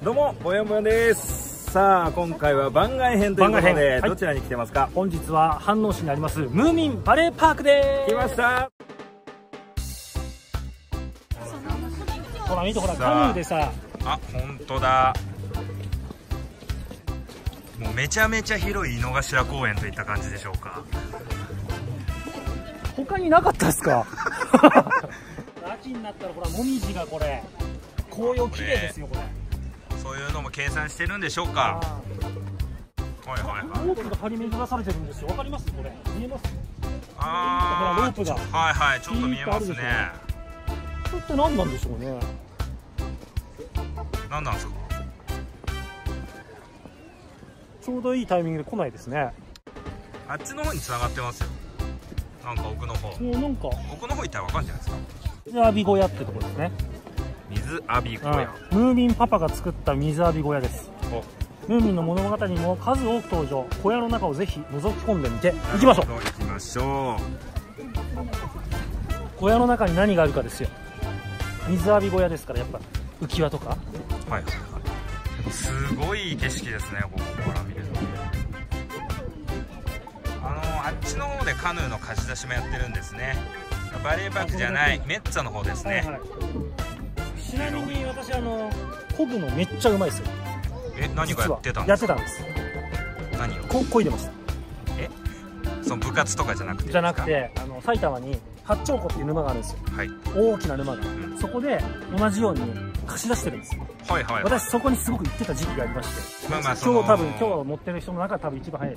どうも、もやもやです。さあ、今回は番外編ということで、はい、どちらに来てますか？ 本日は飯能市にありますムーミンバレーパークで来ました。 ほら見て、ほらカヌーでさ、 あ、本当だ。もうめちゃめちゃ広い井の頭公園といった感じでしょうか。 他になかったですか？秋になったらほらもみじがこれ紅葉綺麗ですよ。これそういうのも計算してるんでしょうか。はいはいはい。 ロープが張り巡らされてるんですよ。わかります？これ見えます？ ああ、 ロープがはいはい、ちょっと見えますね。 これって何なんでしょうね。 何なんですか？ ちょうどいいタイミングで来ないですね。 あっちの方に繋がってますよ。なんか奥の方。 なんか奥の方行ったらわかるんじゃないですか。 水浴び小屋ってとこですね。 水浴び小屋。 ムーミンパパが作った水浴び小屋です。ムーミンの物語にも数多く登場。小屋の中をぜひ覗き込んでみて行きましょう。 行きましょう。 小屋の中に何があるかですよ。水浴び小屋ですから、やっぱ浮き輪とか。 はいはいはい。すごい景色ですね、ここから見ると。あっちの方でカヌーの貸し出しもやってるんですね。バレーパークじゃないメッツァの方ですね。はいはい、 ちなみに私漕ぐのめっちゃうまいですよ。 何がやってたんですか？ やってたんです。 何を漕いでました。 その部活とかじゃなくて？ じゃなくて、埼玉に八丁湖っていう沼があるんですよ。はい、大きな沼が、そこで同じように貸し出してるんですよ。はいはい、はい、私そこにすごく行ってた時期がありまして、今日持ってる人の中で多分一番早いです。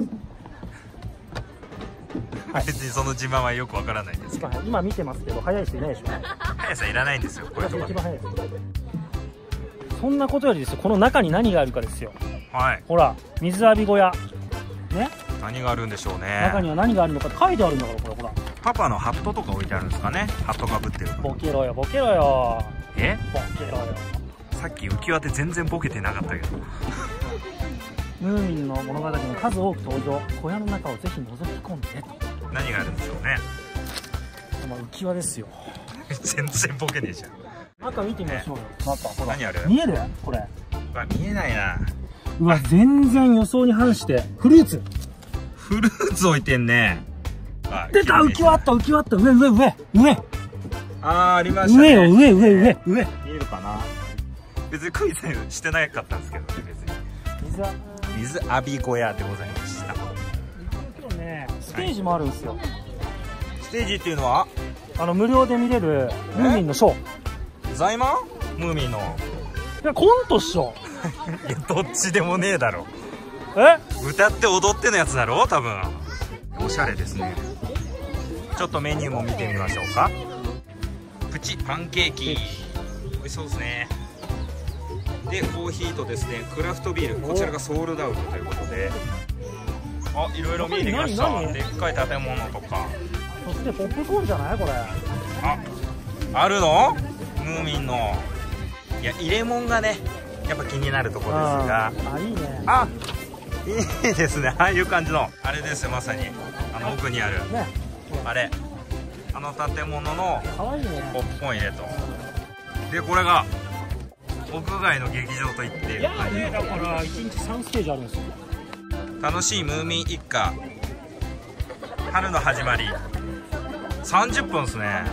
別にその自慢はよくわからないですけど、 今見てますけど早い人いないでしょ。 速さいらないんですよ、これ。 一番早いです。そんなことよりですよ、この中に何があるかですよ。はい、ほら水浴び小屋ね。何があるんでしょうね。中には何があるのか書いてあるんだから、これほら。パパのハットとか置いてあるんですかね。ハットかぶってる。ボケろよボケろよ。ボケろよ。さっき浮き輪で全然ボケてなかったけど。ムーミンの物語も数多く登場。小屋の中をぜひ覗き込んでと。何があるんでしょうね。浮き輪ですよ。全然ボケねえじゃん。中見てみましょうよ。何ある？見える？これ。見えないな。うわ、全然予想に反してフルーツ置いてんね。出た、浮き輪あった、浮き輪あった。上。ありましたね。上。見えるかな。別にクイズしてなかったんですけどね。別に水浴び小屋でございました。今日ね、ステージもあるんですよ。ステージっていうのは無料で見れるムーミンのショー。ザイマンムーミンの。いや、コントっしょ。いや、どっちでもねえだろ。歌って踊ってのやつだろ多分。おしゃれですね。ちょっとメニューも見てみましょうか。プチパンケーキ、美味しそうですね。で、コーヒーとですね、クラフトビール、こちらがソールドアウトということで、いろいろ見えてきました。でっかい建物とか。そしてポップコーンじゃないこれ。あるの？ムーミンの。いや、入れ物がね、やっぱ気になるところですが。いいね。いいですね。ああいう感じのあれですよ、まさに奥にある、あれ、建物のポップコーン入れと。で、これが屋外の劇場といってだから1日3ステージあるんですよ。楽しいムーミン一家、春の始まり。30分ですね。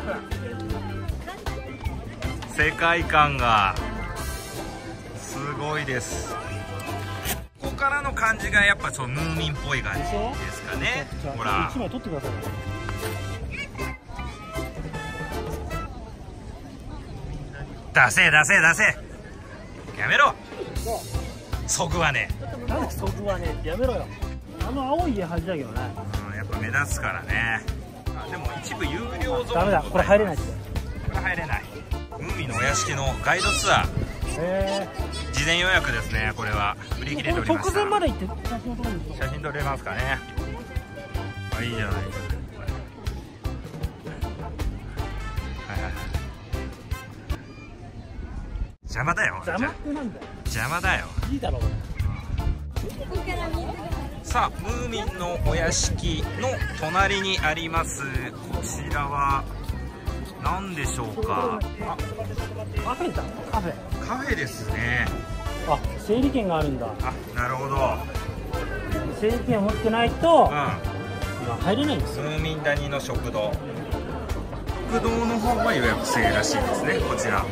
世界観がすごいです。ここからの感じがやっぱムーミンっぽい感じですかね。ほら、1枚取ってください。出せやめろ。そぐわねえ。なんでそぐわねえってやめろよ。青い家恥だけどね。やっぱ目立つからね。でも一部有料ゾーン。ダメだ、これ入れないって。これ入れない。ムーミンのお屋敷のガイドツアー。事前予約ですね。これは売り切れておりました。直前まで行って写真撮れますかね。いいじゃない。邪魔だよ。邪魔だよ。いいだろう。さあ、ムーミンのお屋敷の隣にありますこちらは何でしょうか。カフェだ。カフェですね。 あ、整理券があるんだ。 あ、なるほど。 整理券を持ってないと、今入れないんですよ。 ムーミン谷の食堂。食堂の方は予約制らしいですね、こちら。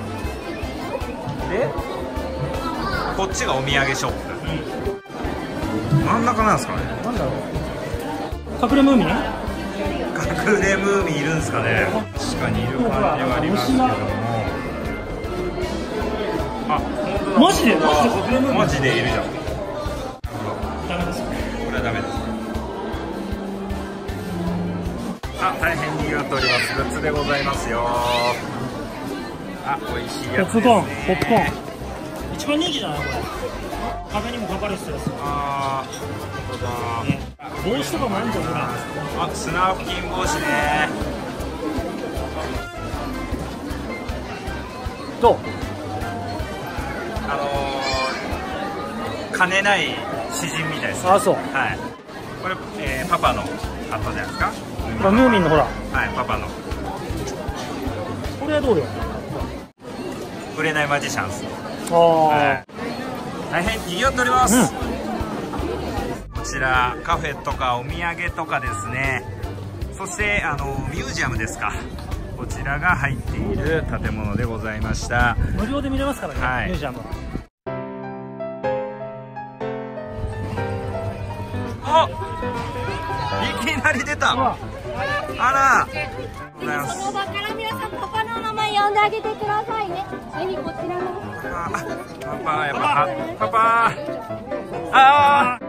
で、こっちがお土産ショップ。真ん中なんですかね。 なんだろう。隠れムーミン？ 隠れムーミンいるんですかね。確かにいる感じはありますけども。あ、本当だ。 マジで？ マジでいるじゃん。 ダメです。 これはダメです。あ、大変賑わっております。グッズでございますよ。あ、美味しいやつですね。 ポップコーン、ポップコーン。一番人気じゃないこれ。壁にもかかるやつですよ。 ああ、本当だ。 ね、帽子とかもあるんじゃない。 あ、スナーフキン帽子ね。 どう？ 金ない詩人みたいですね。 あ、そう。 はい。これ、パパのあったじゃないですか。 ムーミンのほら。 はい、パパの。 これはどうよ。 売れないマジシャンズ。 ああ、はい。 大変賑わっております。こちらカフェとかお土産とかですね。そしてミュージアムですか。こちらが入っている建物でございました。 無料で見れますからね、はい、ミュージアムは。 あ、いきなり出た。あら、 その場から皆さんパパの名前呼んであげてくださいね。ぜひこちらのパパ、やっぱパパ。ああ。